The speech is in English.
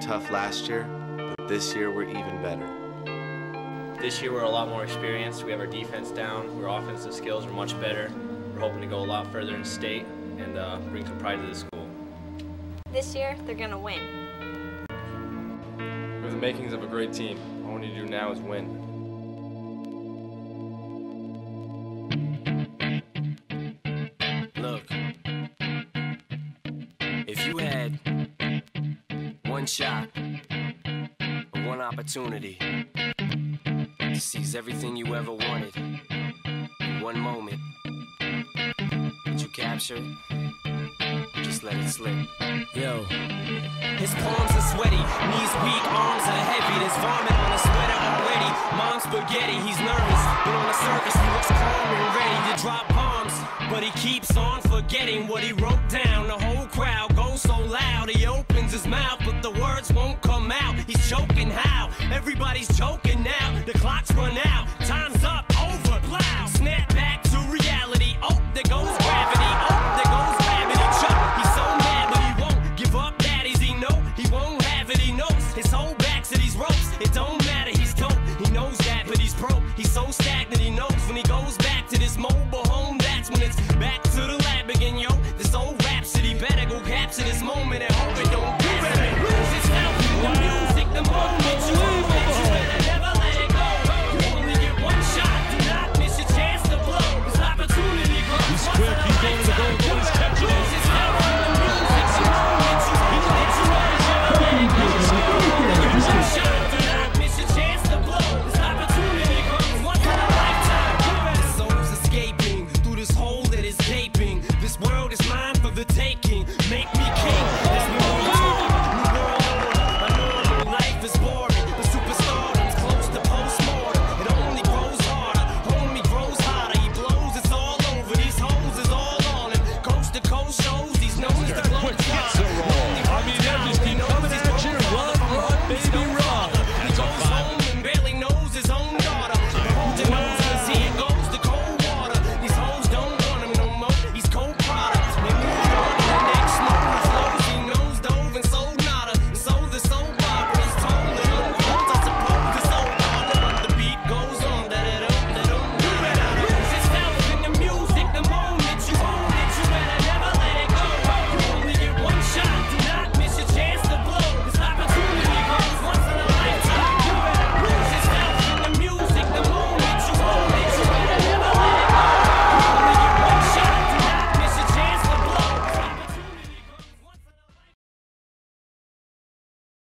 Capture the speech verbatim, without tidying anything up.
tough last year, but this year we're even better. This year we're a lot more experienced. We have our defense down. Our offensive skills are much better. We're hoping to go a lot further in state and uh, bring some pride to the school. This year, they're going to win. We have the makings of a great team. All we need to do now is win. Look, if you had one shot or one opportunity to seize everything you ever wanted in one moment, would you capture it? Or just let it slip? Yo. His palms are sweaty, knees weak, arms are heavy. There's vomit on his sweater already. Mom's spaghetti, he's nervous, but on the surface he looks calm and ready to drop bombs. But he keeps on forgetting what he wrote down. The whole crowd goes so loud, he opens his mouth, but the words won't come out. He's choking how? Everybody's choking now. The clock's run out, time's up, over, plow. Snap back to reality, oh, there goes gravity, oh, there goes gravity. Chuck, he's so mad, but he won't give up. Daddies, he know he won't have it, he knows his whole back to these ropes. It don't matter, he's dope, he knows that, but he's broke. He's so stagnant, he knows when he goes back to this mobile home, that's when it's back to the lab again, yo. This old rhapsody better go capture this moment and hope it